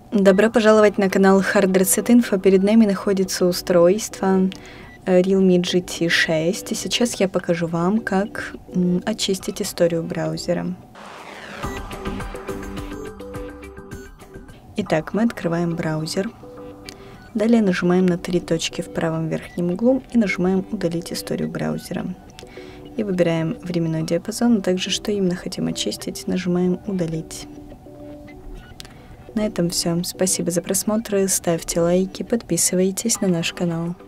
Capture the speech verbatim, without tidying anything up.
Добро пожаловать на канал Hard Reset Info. Перед нами находится устройство Realme джи ти шесть. И сейчас я покажу вам, как очистить историю браузера. Итак, мы открываем браузер. Далее нажимаем на три точки в правом верхнем углу и нажимаем «Удалить историю браузера». И выбираем временной диапазон, а также что именно хотим очистить, нажимаем «Удалить». На этом все. Спасибо за просмотр, ставьте лайки, подписывайтесь на наш канал.